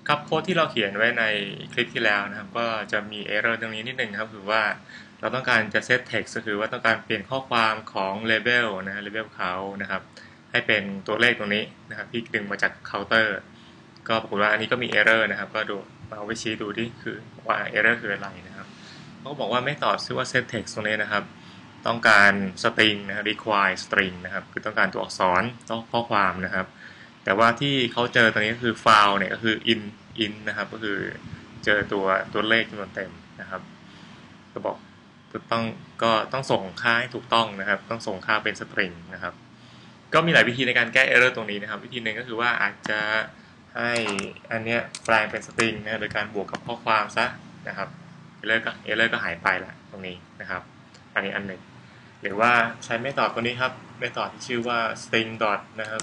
ครับโค้ดที่เราเขียนไว้ในคลิปที่แล้วนะครับก็จะมี error ตรงนี้นิดนึงครับคือว่าเราต้องการจะ set text ก็คือว่าต้องการเปลี่ยนข้อความของ label นะฮะ label เขานะครับให้เป็นตัวเลขตรงนี้นะครับที่ดึงมาจากเคาน์เตอร์ก็ปรากฏว่าอันนี้ก็มี error นะครับก็ดูเอาไปชี้ดูที่คือว่า error คืออะไรนะครับเขาบอกว่าไม่ตอบชื่อว่า set text ตรงนี้นะครับต้องการ string นะครับ require string นะครับคือต้องการตัวอักษรต้องข้อความนะครับแต่ว่าที่เขาเจอตรงนี้ก็คือ file เนี่ยก็คือ in นะครับก็คือเจอตัวเลขจำนวนเต็มนะครับก็บอกต้องส่งค่าให้ถูกต้องนะครับต้องส่งค่าเป็น string นะครับก็มีหลายวิธีในการแก้ error ตรงนี้นะครับวิธีหนึ่งก็คือว่าอาจจะให้อันเนี้ยแปลงเป็น string นะโดยการบวกกับข้อความซะนะครับ error ก็หายไปละตรงนี้นะครับอันนี้อันหนึ่งหรือว่าใช้เมธอดตัวนี้ครับเมธอดที่ชื่อว่า string dot นะครับ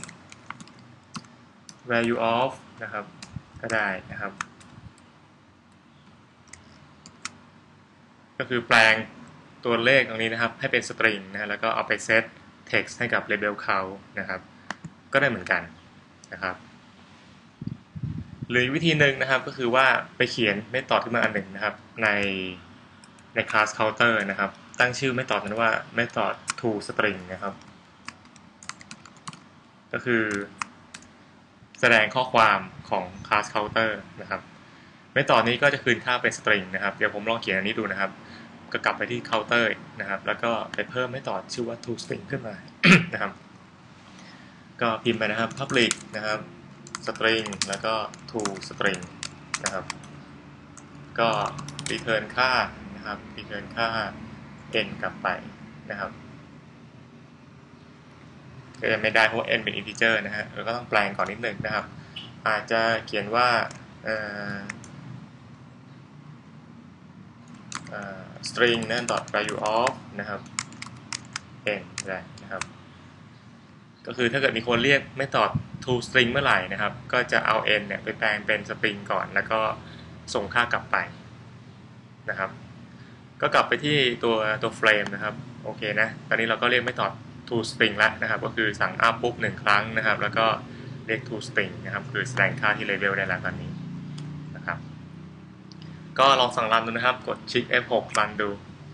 value of นะครับก็ได้นะครับก็คือแปลงตัวเลขตรงนี้นะครับให้เป็นสตริงนะแล้วก็เอาไปเซต text ให้กับ label เขานะครับก็ได้เหมือนกันนะครับหรือวิธีหนึ่งนะครับก็คือว่าไปเขียนเมธอดขึ้นมาอันหนึ่งนะครับใน class counter นะครับตั้งชื่อเมธอดนั้นว่า method to string นะครับก็คือแสดงข้อความของ class counter นะครับเมธอดนี้ก็จะคืนค่าเป็น string นะครับเดี๋ยวผมลองเขียนอันนี้ดูนะครับก็กลับไปที่ counter นะครับแล้วก็ไปเพิ่มเมธอดชื่อว่า to string ขึ้นมา นะครับก็พิมพ์ไปนะครับ public นะครับ string แล้วก็ to string นะครับก็ return ค่านะครับ return ค่า n กลับไปนะครับก็จะไม่ได้เพราะ n เป็น integer นะฮะเราก็ต้องแปลงก่อนนิดหนึ่งนะครับอาจจะเขียนว่าstring นั่น dot value of นะครับ n ได้นะครับก็คือถ้าเกิดมีคนเรียกไม่ตอบ to string เมื่อไหร่นะครับก็จะเอา n เนี่ยไปแปลงเป็น string ก่อนแล้วก็ส่งค่ากลับไปนะครับก็กลับไปที่ตัว frame นะครับโอเคนะตอนนี้เราก็เรียกไม่ตอบ to string แล้วนะครับก็คือสั่ง up ปุ๊บ1ครั้งนะครับแล้วก็เรียก to string นะครับคือแสดงค่าที่ label ได้แล้วตอนนี้นะครับก็ลองสั่งรันดูนะครับกดชิป F6 รันดู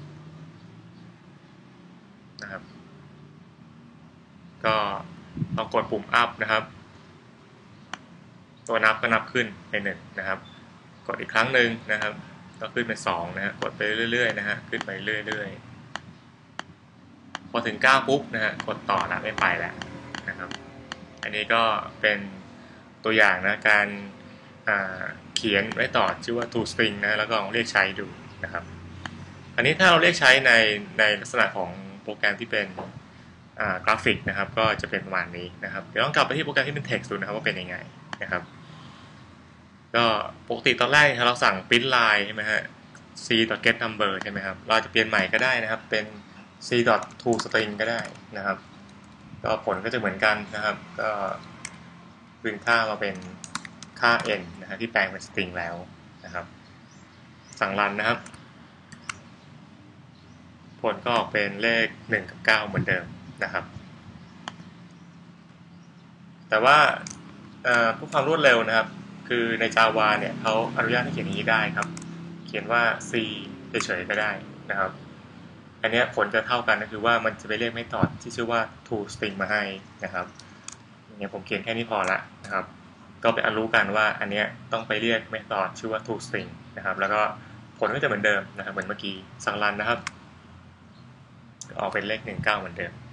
นะครับก็พอกดปุ่ม up นะครับตัวนับก็นับขึ้นไป1นะครับกดอีกครั้งหนึ่งนะครับก็ขึ้นเป็น2นะฮะกดไปเรื่อยๆนะฮะขึ้นไปเรื่อยๆพอถึง9ปุ๊บนะฮะกดต่อแล้วไม่ไปแล้วนะครับอันนี้ก็เป็นตัวอย่างนะการเขียนไว้ต่อชื่อว่า to string นะแล้วก็ลองเรียกใช้ดูนะครับอันนี้ถ้าเราเรียกใช้ในลักษณะของโปรแกรมที่เป็นกราฟิกนะครับก็จะเป็นประมาณนี้นะครับเดี๋ยวต้องกลับไปที่โปรแกรมที่เป็น text ดูนะครับว่าเป็นยังไงนะครับก็ปกติตอนแรกเราสั่ง print line ใช่ไหมฮะ c.get number ใช่ไหมครับเราจะเปลี่ยนใหม่ก็ได้นะครับเป็น c.toString ก็ได้นะครับก็ผลก็จะเหมือนกันนะครับก็คืนค่ามาเป็นค่า n นะฮะที่แปลงเป็น string แล้วนะครับสั่งรันนะครับผลก็ออกเป็นเลข1กับ9เหมือนเดิมนะครับแต่ว่าเพื่อความรวดเร็วนะครับคือใน Java เนี่ยเขาอนุญาตให้เขียนอย่างนี้ได้ครับเขียนว่า c เฉยๆก็ได้นะครับอันนี้ผลจะเท่ากันก็คือว่ามันจะไปเรียกเมธอดที่ชื่อว่า toString มาให้นะครับเนี่ยผมเขียนแค่นี้พอละนะครับก็ไปรู้กันว่าอันนี้ต้องไปเรียกเมธอดชื่อว่า toString นะครับแล้วก็ผลก็จะเหมือนเดิมนะครับเหมือนเมื่อกี้สั่งรันนะครับออกเป็นเลข19เหมือนเดิม